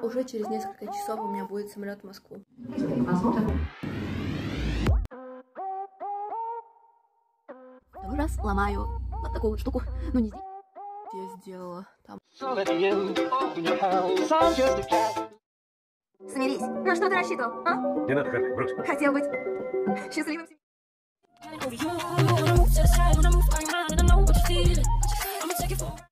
Уже через несколько часов у меня будет самолет в Москву. Второй раз ломаю вот такую вот штуку. Ну не здесь. Я сделала там. Смирись. На что ты рассчитывал, а? Не надо, Харли, брось. Хотел быть счастливым. Over you, I wanna move to the side, wanna move my mind, and I know what you feel. I'ma take it for